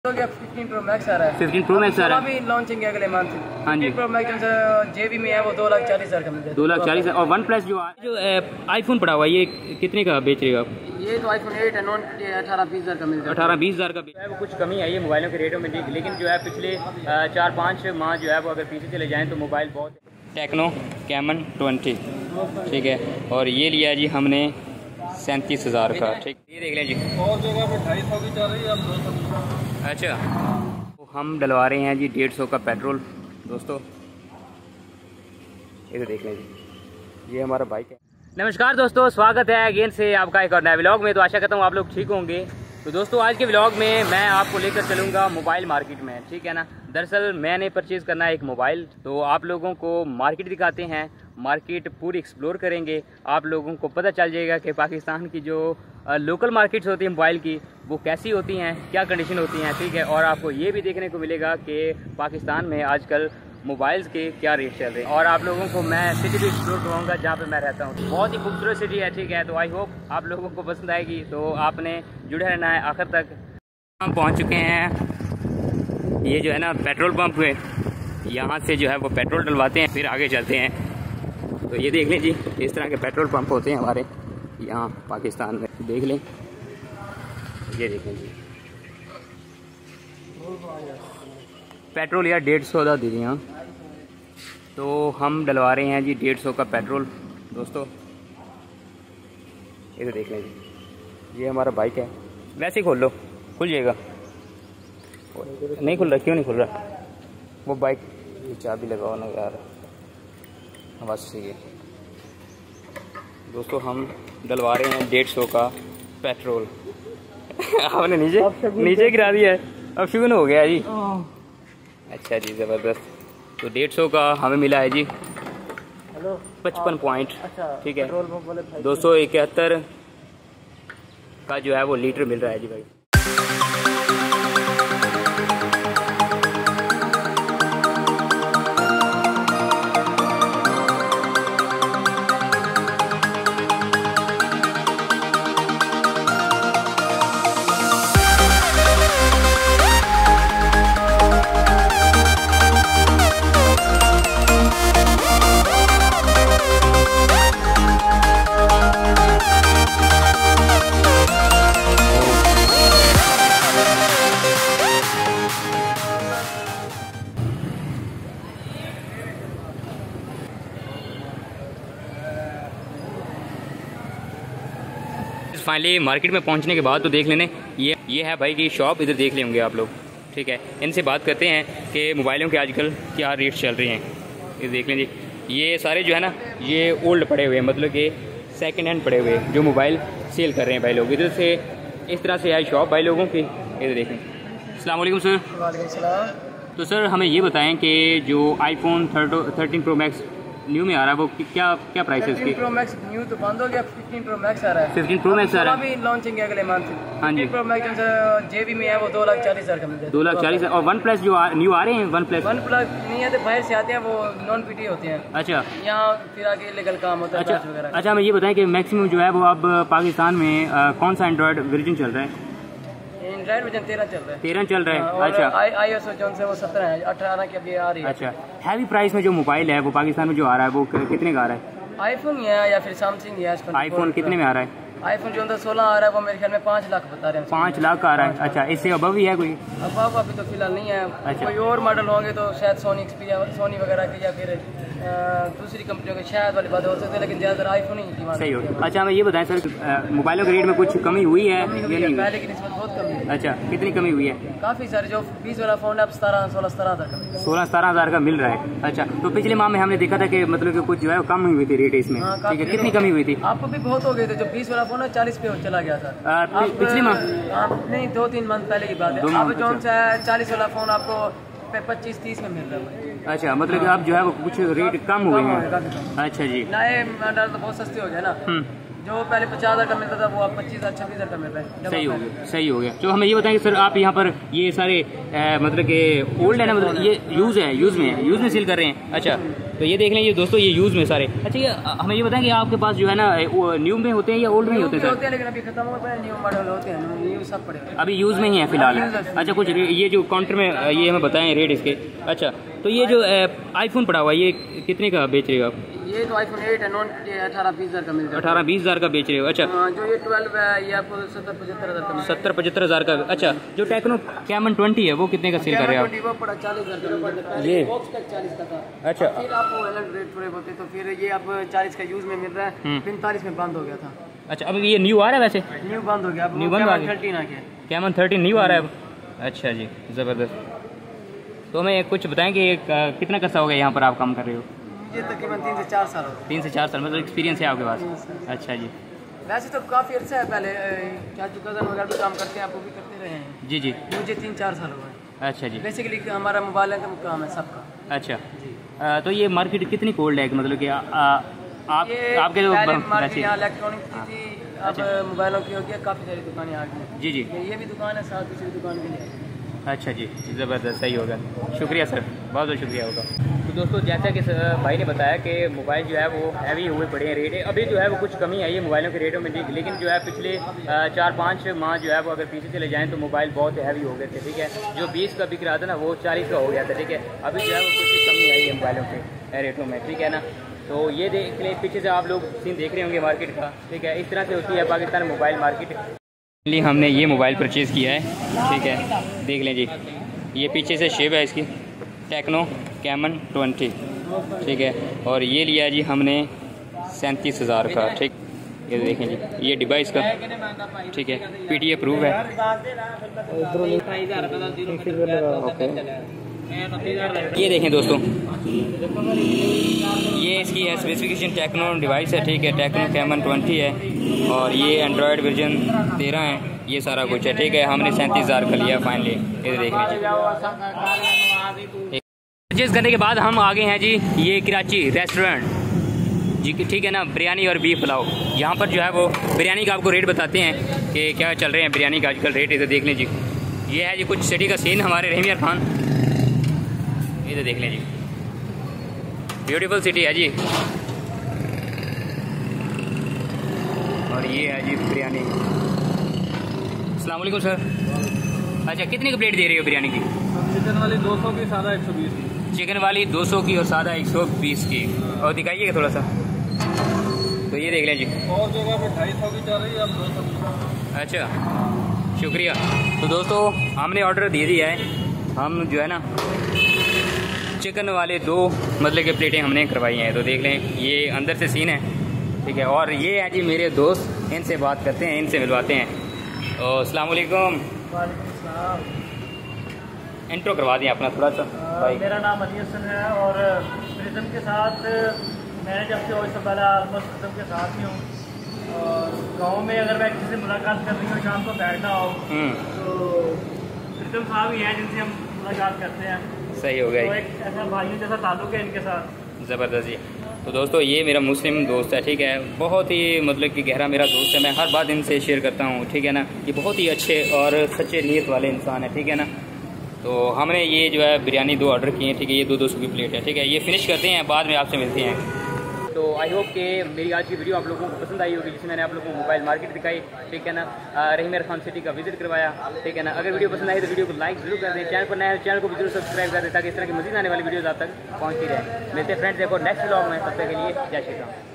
15 pro max आ रहा है। 15 pro max आ रहा है, अभी लॉन्चिंग है अगले मंथ। हाँ जी। 15 प्रो मैक्स जेबी में है, वो 2,40,000 का मिलता है। 2,40,000। और वन प्लस जो आईफोन पड़ा हुआ है, ये कितने का बेच रहे हो आप? ये तो आईफोन 8 है, नॉन 18-20,000 का मिलता है। 18-20,000 का है। वो कुछ कमी आई है मोबाइलों के रेटों में, लेकिन जो है पिछले 4-5 माह जो है वो अगर पीछे चले जाएँ तो मोबाइल बहुत। टेक्नो कैमन 20, ठीक है। और ये लिया जी हमने 37,000 का, ठीक। ये देख लें जी, और जगह पे 250 की चल रही है, अब 200। अच्छा, तो हम डलवा रहे हैं जी 150 का पेट्रोल दोस्तों। ये तो देख लें जी, ये हमारा बाइक है। नमस्कार दोस्तों, स्वागत है अगेन से आपका एक और नया व्लॉग में। तो आशा करता हूँ आप लोग ठीक होंगे। तो दोस्तों आज के व्लॉग में मैं आपको लेकर चलूँगा मोबाइल मार्केट में, ठीक है ना। दरअसल मैंने परचेज़ करना है एक मोबाइल, तो आप लोगों को मार्केट दिखाते हैं, मार्केट पूरी एक्सप्लोर करेंगे। आप लोगों को पता चल जाएगा कि पाकिस्तान की जो लोकल मार्केट्स होती हैं मोबाइल की, वो कैसी होती हैं, क्या कंडीशन होती हैं, ठीक है। और आपको ये भी देखने को मिलेगा कि पाकिस्तान में आजकल मोबाइल्स के क्या रेट चल रहे हैं। और आप लोगों को मैं सिटी भी एक्सप्लोर करवाऊँगा जहाँ पे मैं रहता हूँ। बहुत ही खूबसूरत सिटी है, ठीक है। तो आई होप आप लोगों को पसंद आएगी, तो आपने जुड़े रहना है आखिर तक। हम पहुँच चुके हैं, ये जो है ना पेट्रोल पंप है, यहाँ से जो है वो पेट्रोल डलवाते हैं, फिर आगे चलते हैं। तो ये देख लें जी, इस तरह के पेट्रोल पंप होते हैं हमारे यहाँ पाकिस्तान में, देख लें। ये देखें जी, पेट्रोल यार 150 का दीजिए। हाँ, तो हम डलवा रहे हैं जी 150 का पेट्रोल दोस्तों। ये तो देख लें जी, ये हमारा बाइक है। वैसे ही खोल लो, खुल जाएगा। नहीं खुल रहा, क्यों नहीं खुल रहा? वो बाइक की चाबी लगाओ ना यार, आवाज़ सही है दोस्तों। हम डलवा रहे हैं 150 का पेट्रोल। आपने नीचे गिरा दिया है, अब शुरू हो गया जी। अच्छा जी, ज़बरदस्त। तो 150 का हमें मिला है जी 55 पॉइंट, ठीक है। 271 का जो है वो लीटर मिल रहा है जी भाई। फाइनली मार्केट में पहुंचने के बाद तो देख लेने, ये है भाई की शॉप, इधर देख लेंगे आप लोग, ठीक है। इनसे बात करते हैं कि मोबाइलों के आजकल क्या रेट चल रहे हैं। ये देख लें जी, ये सारे जो है ना ये ओल्ड पड़े हुए हैं, मतलब कि सेकंड हैंड पड़े हुए हैं जो मोबाइल सेल कर रहे हैं भाई लोग। इधर से इस तरह से है शॉप भाई लोगों की। इधर देखें। अस्सलाम वालेकुम सर। वालेकुम सलाम। तो सर हमें ये बताएं कि जो आईफोन 13 प्रो मैक्स न्यू में आ रहा है वो क्या प्राइस है उसकी? 15 प्रो मैक्स न्यू तो बंद हो गया, 15 प्रो मैक्स आ रहा है। 15 प्रो मैक्स आ रहा है, अभी लॉन्चिंग है अगले मंथ। हाँ जी। 15 प्रो मैक्स जेबी में है, वो 2,40,000 का मिलता है। 2,40,000। और वन प्लस जो न्यू आ रहे हैं, वन प्लस नहीं है तो बाहर से आते हैं, वो नॉन पीटी होते हैं। अच्छा, यहाँ फिर आगे इलीगल काम होता है। अच्छा हमें ये बताएं कि मैक्सिमम जो है वो अब पाकिस्तान में कौन सा एंड्रॉयड वर्जन चल रहा है? एंड्रॉइड वर्जन 13 चल रहा है। 13 चल रहा है। और अच्छा, iOS जो है वो 17 है, 18 की अभी आ रही है। अच्छा, हैवी प्राइस में जो मोबाइल है वो पाकिस्तान में जो आ रहा है वो कितने का आ रहा है? आईफोन ही है या फिर सैमसंग ही है। आईफोन कितने में आ रहा है? आईफोन जो 16 आ रहा है वो मेरे ख्याल में 5 लाख बता रहे हैं। 5 लाख का आ रहा है। अच्छा, इससे अबव ही है कोई? अब अभी तो फिलहाल नहीं है। अच्छा। कोई और मॉडल होंगे तो शायद सोनी वगैरह के या फिर दूसरी कंपनियों के शायद वाली बात हो सकती है, लेकिन ज़्यादातर आईफोन ही डिमांड सही हो। अच्छा हमें ये बताएं सर, मोबाइलों के रेट में कुछ कमी हुई है या नहीं? पहले की निस्बत बहुत कमी है। अच्छा, कितनी कमी हुई है? काफ़ी सारे जो 20 वाला फोन है अब 16-17 हज़ार का 16-17 हज़ार का मिल रहा है। अच्छा, तो पिछले माह में हमने देखा था कि मतलब कि कुछ जो है कम हुई थी रेट इसमें, ठीक है। कितनी कमी हुई थी? आपको भी बहुत हो गई थी, जो 20 वाला फोन है 40 पे चला गया था पिछले माह? नहीं, 2-3 मंथ पहले की बात है। अब जो 40 वाला फोन आपको 25-30 में मिल रहा है। अच्छा, मतलब कि अब जो है वो कुछ रेट कम हुए हैं। अच्छा जी, नए मॉडल तो बहुत सस्ते हो गए ना। जो पहले 50,000 का मिलता था वो अब 25,000 26,000 का मिल रहा है। सही हो गया, सही हो गया। तो हमें ये बताएं कि सर आप यहाँ पर ये सारे मतलब कि ओल्ड है ना, मतलब ये यूज़ में सेल कर रहे हैं। अच्छा, तो ये देख लें ये दोस्तों, ये यूज़ में सारे। अच्छा, ये हमें ये बताएं कि आपके पास जो है ना न्यू में होते हैं या ओल्ड में ही होते हैं सर? लेकिन अभी खत्म हो गए, न्यू मॉडल होते हैं, न्यू सब पड़े अभी यूज़ में ही है फिलहाल। अच्छा, कुछ ये जो काउंटर में ये हमें बताएं रेट इसके। अच्छा, तो ये जो आईफोन पड़ा हुआ है ये कितने का बेच रहे हो आप? ये तो आईफोन 8 है, नॉन 18-20,000 का मिलता है। 18-20,000 का बेच रहे हो। अच्छा, जो ये 12 है ये आपको 70-75,000 का। 70-75,000 का। अच्छा, जो टेक्नो कैमन 20 है वो कितने का सेल कर रहे हैं आप? वो पड़ा 40,000 का। ये बॉक्स का 40 का था। अच्छा, फिर आपको अलग रेट थोड़े होते तो फिर ये अब 40 का यूज में मिल रहा है, 45 में बंद हो गया था। अच्छा, अब ये न्यू आ रहा है वैसे? न्यू बंद हो गया, अब न्यू बंद आ गया, 13 आ गया। कैमन 13 न्यू आ रहा है अब। अच्छा जी, ज़बरदस्त। तो हमें कुछ बताएं कि कितना कर्सा हो गया यहाँ पर आप काम कर रहे हो? ये तकरीबन 3 से 4 साल हो गए। 3 से 4 साल, मतलब एक्सपीरियंस है आपके पास? अच्छा जी। वैसे तो काफ़ी अर्सा है, पहले क्या जो कज़न वगैरह भी काम करते हैं, आप वो भी करते रहे हैं। जी जी। मुझे 3-4 साल हुए। अच्छा जी। बेसिकली हमारा मोबाइल का काम है सबका। अच्छा जी। तो ये मार्केट कितनी कोल्ड है, मतलब कि आपके जो मार्केट यहाँ इलेक्ट्रॉनिक की थी, अब मोबाइलों की हो गया, काफ़ी सारी दुकानें आ गई। जी जी। ये भी दुकान है, साथ दूसरी दुकान भी है। अच्छा जी, ज़बरदस्त, सही होगा। शुक्रिया सर, बहुत बहुत शुक्रिया होगा। तो दोस्तों, जैसा कि भाई ने बताया कि मोबाइल जो है वो हैवी हुए पड़े हैं रेट। अभी जो है वो कुछ कमी आई है मोबाइलों के रेटों में, लेकिन जो है पिछले 4-5 माह जो है वो अगर पीछे चले जाएँ तो मोबाइल बहुत हैवी हो गए थे। ठीक है, जो 20 का बिक रहा था ना वो 40 का हो गया था। ठीक है, अभी जो है वो कुछ कमी आई है मोबाइलों के रेटों में। ठीक है ना, तो ये देख लें, पीछे से आप लोग सीन देख रहे होंगे मार्केट का। ठीक है, इस तरह से होती है पाकिस्तान मोबाइल मार्केट। इसलिए हमने ये मोबाइल परचेज़ किया है। ठीक है, देख लें जी, ये पीछे से शेप है इसकी, टेक्नो कैमन 20। ठीक है, और ये लिया जी हमने 37,000 का। ठीक, ये देखें जी, ये डिवाइस का। ठीक है, PTA प्रूफ है। ये देखें दोस्तों, ये इसकी स्पेसिफिकेशन टेक्नो डिवाइस है। ठीक है, टेक्नो कैमन 20 है और ये एंड्रॉयड वर्जन 13 है, ये सारा कुछ है। ठीक है, हमने 37,000 का लिया फाइनली। ये देख लीजिए, परचेज करने के बाद हम आ गए हैं जी ये कराची रेस्टोरेंट जी। ठीक है ना, बिरयानी और बीफ पुलाव। यहाँ पर जो है वो बिरयानी का आपको रेट बताते हैं कि क्या चल रहे हैं बिरयानी का आजकल रेट। इधर देख लें जी, ये है जी कुछ सिटी का सीन हमारे रहमिया खान। इधर देख लें जी, ब्यूटीफुल सिटी है जी। और ये है जी बिरयानी। अस्सलाम वालेकुम सर। अच्छा, कितने की प्लेट दे रही हो बिरयानी की? चिकन वाली 200 की, सादा 120 की। चिकन वाली 200 की और सादा 120 की। और दिखाइएगा थोड़ा सा। तो ये देख लें जी, और जगह पे 250 की चल रही है, अब 200 की। अच्छा, शुक्रिया। तो दोस्तों, हमने ऑर्डर दे दिया है। हम जो है ना चिकन वाले 2 मतलब के प्लेटें हमने करवाई हैं। तो देख लें, ये अंदर से सीन है। ठीक है, और ये है जी मेरे दोस्त, इनसे बात करते हैं, इनसे मिलवाते हैं। अस्सलाम वालेकुम। इंट्रो करवा दें अपना थोड़ा सा भाई। मेरा नाम अली हसन है और प्रिज्म के साथ मैंने जब से इससे पहले ऑलमोस्ट प्रिज्म के साथ ही हूँ। और गाँव में अगर मैं किसी से मुलाकात कर रही हूँ, शाम को बैठना हो तो प्रिज्म साहब ही हैं जिनसे हम मुलाकात करते हैं। सही हो गया, तो एक ऐसा भाइयों जैसा ताल्लुक है इनके साथ। ज़बरदस्त जी। तो दोस्तों, ये मेरा मुस्लिम दोस्त है। ठीक है, बहुत ही मतलब कि गहरा मेरा दोस्त है। मैं हर बात इनसे शेयर करता हूँ। ठीक है ना, ये बहुत ही अच्छे और सच्चे नीयत वाले इंसान है। ठीक है ना, तो हमने ये जो है बिरयानी 2 ऑर्डर किए हैं। ठीक है, ये 200 की प्लेट है। ठीक है, ये फिनिश करते हैं, बाद में आपसे मिलते हैं। तो आई होप कि मेरी आज की वीडियो आप लोगों को पसंद आई होगी, जिसमें मैंने आप लोगों को मोबाइल मार्केट दिखाई। ठीक है ना, रहमिया खान सिटी का विजिट करवाया। ठीक है ना, अगर वीडियो पसंद आई तो वीडियो को लाइक जरूर कर दें। चैनल पर नया चैनल को भी जरूर सब्सक्राइब कर दें ताकि इस तरह की मजीद आने वाली वीडियोज़ आप तक पहुँचती रहे। मिलते हैं फ्रेंड्स, देखो नेक्स्ट व्लॉग में, तब तक के लिए जय श्री राम।